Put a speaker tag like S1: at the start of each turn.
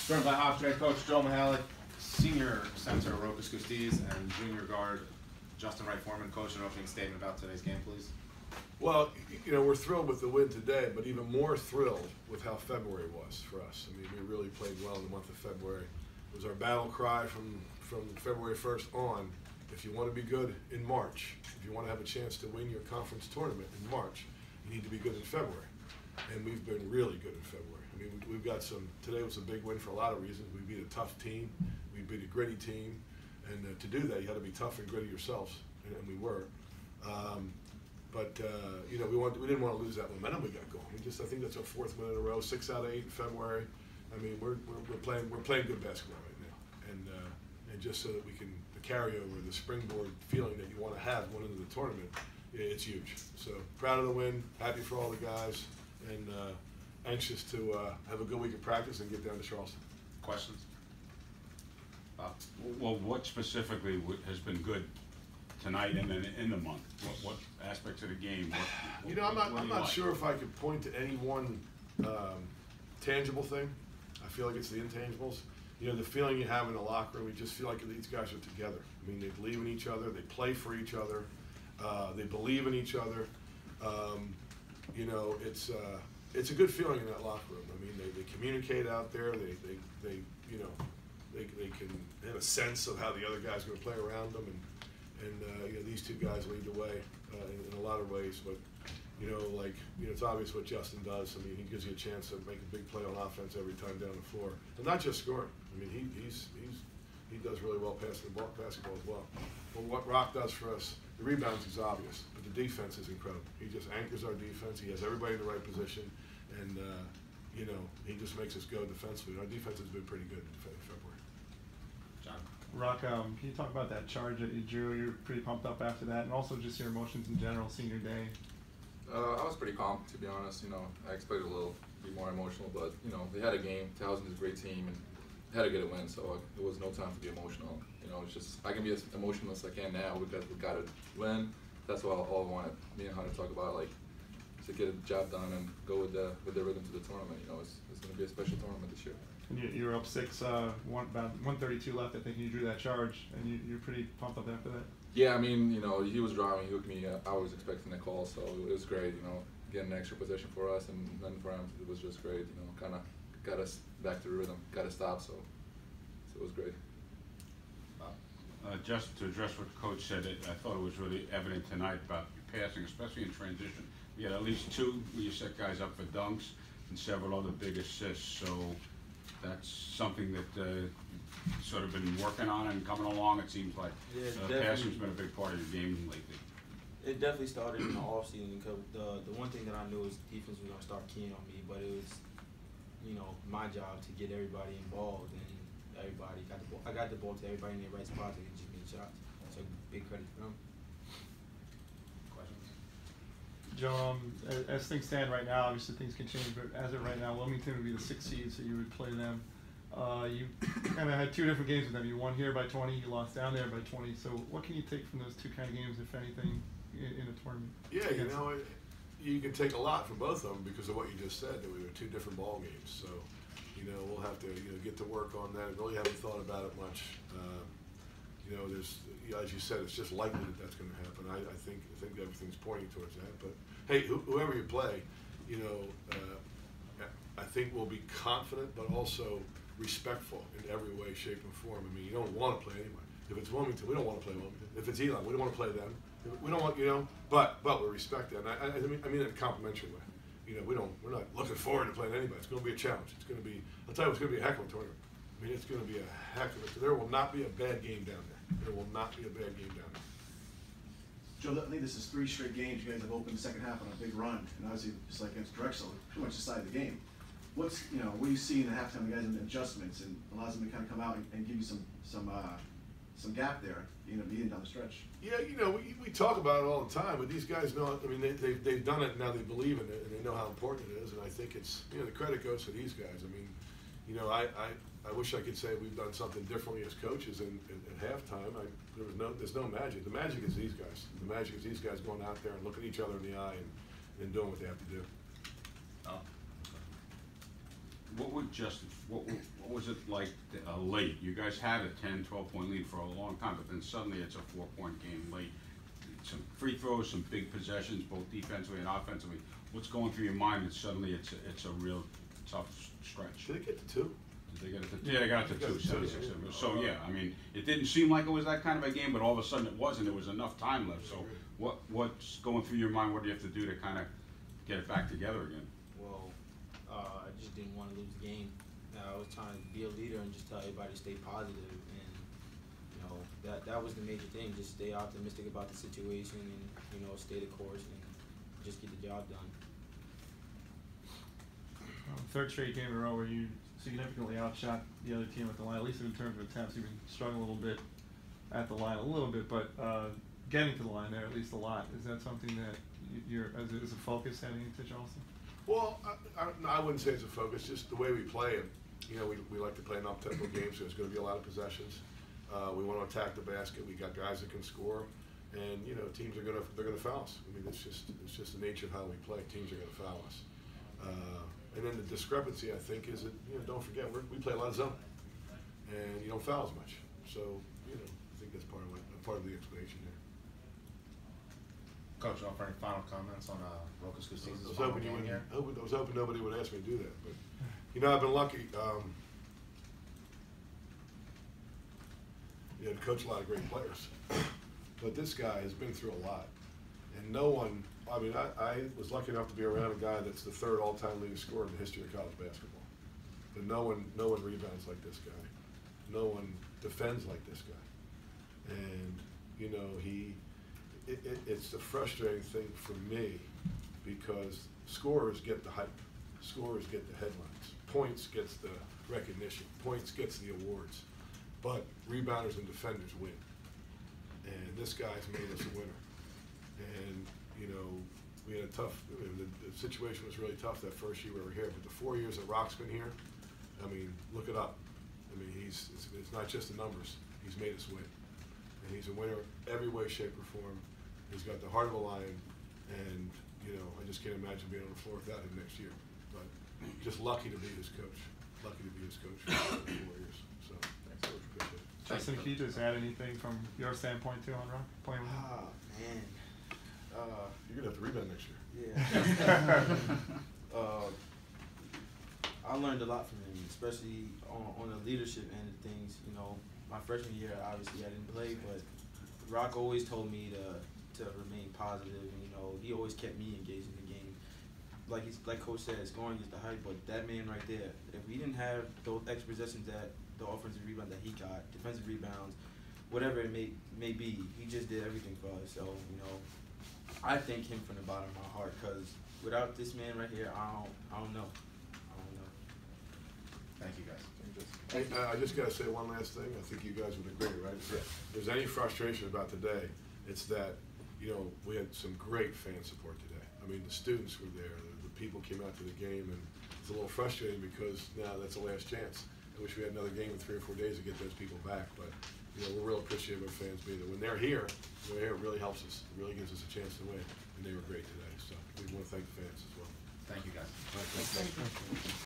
S1: Joined by Hawks head coach Joe Mihalik, senior center Rokas Kustiz, and junior guard Justin Wright Foreman. Coach, an opening statement about today's game, please.
S2: Well, you know, we're thrilled with the win today, but even more thrilled with how February was for us. I mean, we really played well in the month of February. It was our battle cry from February 1st on. If you want to be good in March, if you want to have a chance to win your conference tournament in March, you need to be good in February. And we've been really good in February. I mean, we've got today was a big win for a lot of reasons. We beat a tough team, we beat a gritty team, and to do that, you got to be tough and gritty yourselves, and we were. You know, we didn't want to lose that momentum we got going. I think that's our fourth win in a row, 6 out of 8 in February. I mean, we're playing good basketball right now, and just so that we can carry over the springboard feeling that you want to have going into the tournament, it's huge. So proud of the win, happy for all the guys, and anxious to have a good week of practice and get down to Charleston.
S1: Questions?
S3: Well, what specifically has been good tonight and then in the month? What aspects of the game?
S2: You know, I'm not sure if I could point to any one tangible thing. I feel like it's the intangibles. You know, the feeling you have in the locker room, you just feel like these guys are together. I mean, they believe in each other, they play for each other, they believe in each other. You know, it's a good feeling in that locker room. I mean, they communicate out there. They you know, they can have a sense of how the other guys are going to play around them, and you know, these two guys lead the way in a lot of ways. But you know, it's obvious what Justin does. I mean, he gives you a chance to make a big play on offense every time down the floor, and not just scoring. I mean, he does really well passing the basketball as well. But what Rock does for us, the rebounds is obvious, but the defense is incredible. He just anchors our defense. He has everybody in the right position, and you know, he just makes us go defensively. Our defense has been pretty good in February.
S1: John.
S4: Rock, can you talk about that charge that you drew? You're pretty pumped up after that, and also just your emotions in general, senior day.
S5: I was pretty calm, to be honest. You know, I expected a little be more emotional, but you know, they had a game. Towson is a great team, and they had to get a win, so there was no time to be emotional. You know, it's just I can be as emotional as I can now because we got to win. That's all I wanted. Me and Hunter talk about, like, to get a job done and go with the rhythm to the tournament. You know, it's going to be a special tournament this year.
S4: And you were up 6, about 132 left, I think, and you drew that charge, and you're pretty pumped up after that.
S5: Yeah, I mean, you know, he was driving, he hooked me up. I was expecting a call, so it was great, you know, getting an extra possession for us, and then for him, it was just great, you know, kind of got us back to the rhythm, got us stopped, so it was great.
S3: Just to address what the coach said, I thought it was really evident tonight about your passing, especially in transition. You had at least 2 where you set guys up for dunks and several other big assists, so that's something that you've sort of been working on and coming along, it seems like.
S6: Yeah,
S3: passing's been a big part of your game lately.
S6: It definitely started in the offseason because the one thing that I knew is defense was going to start keying on me, but it was, you know, my job to get everybody involved, and everybody got the ball. I got the ball to everybody in their right spot to just make shots. So big credit for them.
S1: Questions?
S4: Joe, as things stand right now, obviously things can change, but as of right now, Wilmington would be the 6th seed, so you would play them. You kind of had 2 different games with them. You won here by 20, you lost down there by 20. So what can you take from those 2 kind of games, if anything, in a tournament?
S2: Yeah, you know, you can take a lot from both of them because of what you just said, that we were 2 different ball games. So, you know, we'll have to get to work on that. I really haven't thought about it much. You know, there's, as you said, it's just likely that that's going to happen. I think everything's pointing towards that. But hey, whoever you play, you know, I think we'll be confident, but also respectful in every way, shape, and form. I mean, you don't want to play anyone. If it's Wilmington, we don't want to play Wilmington. If it's Elon, we don't want to play them. We don't want, you know, but we respect that. And I mean in a complimentary way. You know, we're not looking forward to playing anybody. It's going to be a challenge. It's going to be, I'll tell you, it's going to be a heck of a tournament. I mean, it's going to be a heck of a. There will not be a bad game down there. There will not be a bad game down there.
S7: Joe, I think this is 3 straight games. You guys have opened the second half on a big run, and obviously, just like against Drexel, pretty much decided the game. What do you see in the halftime, the guys in adjustments, and allows them to kind of come out and give you some gap there, you know, leading down the stretch?
S2: Yeah, you know, we talk about it all the time, but these guys know. I mean, they've done it, and now they believe in it, and they know how important it is. And I think it's, you know, the credit goes to these guys. I mean, you know, I wish I could say we've done something differently as coaches in halftime. There's no magic. The magic is these guys. The magic is these guys going out there and looking each other in the eye and doing what they have to do.
S1: Oh.
S3: what was it like late? You guys had a 10, 12-point lead for a long time, but then suddenly it's a 4-point game late. Some free throws, some big possessions, both defensively and offensively. What's going through your mind that suddenly it's a real tough stretch?
S2: Did they get to 2?
S3: Did they get it to? Yeah, they got it to 2, 76.
S2: Yeah.
S3: So yeah, I mean, it didn't seem like it was that kind of a game, but all of a sudden it was, and there was enough time left. So what's going through your mind? What do you have to do to kind of get it back together again?
S6: Well, I just didn't want to lose the game. I was trying to be a leader and just tell everybody to stay positive, and you know that was the major thing. Just stay optimistic about the situation, and stay the course, and just get the job done.
S4: Third straight game in a row where you significantly outshot the other team at the line, at least in terms of attempts. You've been struggling a little bit at the line, but getting to the line there at least a lot. Is that something that you're as a focus heading into Charleston?
S2: Well, I wouldn't say it's a focus, just the way we play it. We like to play an up-tempo game, so there's going to be a lot of possessions. We want to attack the basket. We got guys that can score, and teams they're going to foul us. I mean, it's just the nature of how we play. Teams are going to foul us. And then the discrepancy, I think, is that don't forget we play a lot of zone, and you don't foul as much. So I think that's part of the explanation there.
S1: Coach, offer any final comments on Rokas
S2: I
S1: Gustiz's
S2: was
S1: final
S2: hoping
S1: game here?
S2: I was hoping nobody would ask me to do that, but I've been lucky. To coach a lot of great players, but this guy has been through a lot, and no one. I mean, I was lucky enough to be around a guy that's the 3rd all-time leading scorer in the history of college basketball, but no one rebounds like this guy, no one defends like this guy, and it's the frustrating thing for me because scorers get the hype, scorers get the headlines, points gets the recognition, points gets the awards, but rebounders and defenders win. And this guy's made us a winner. And we had a tough. The situation was really tough that first year we were here, but the 4 years that Rock's been here, I mean, look it up. I mean, it's not just the numbers. He's made us win, and he's a winner every way, shape, or form. He's got the heart of a lion, and I just can't imagine being on the floor without him next year. But just lucky to be his coach. Lucky to be his coach for 4 years. So thanks, Coach. Appreciate it.
S4: Justin, can you just add anything from your standpoint too on Rock playing with him?
S6: Oh man.
S2: You're gonna have to rebound next year.
S6: Yeah. I learned a lot from him, especially on the leadership end of things. My freshman year, obviously I didn't play, but Rock always told me to remain positive, and he always kept me engaged in the game. Like Coach said, scoring is the hype, but that man right there, if we didn't have those extra possessions, that the offensive rebound that he got, defensive rebounds, whatever it may be, he just did everything for us. So I thank him from the bottom of my heart, because without this man right here, I don't know.
S1: Thank you, guys.
S2: Hey, I just got to say one last thing. I think you guys would agree, right? If there's any frustration about today, it's that, we had some great fan support today. I mean, the students were there, the people came out to the game, and it's a little frustrating because now that's the last chance. I wish we had another game in 3 or 4 days to get those people back, but we're real appreciative of fans being there. When they're here, it really helps us. It really gives us a chance to win, and they were great today. So we want to thank the fans as well.
S1: Thank you, guys.
S2: All right, thanks.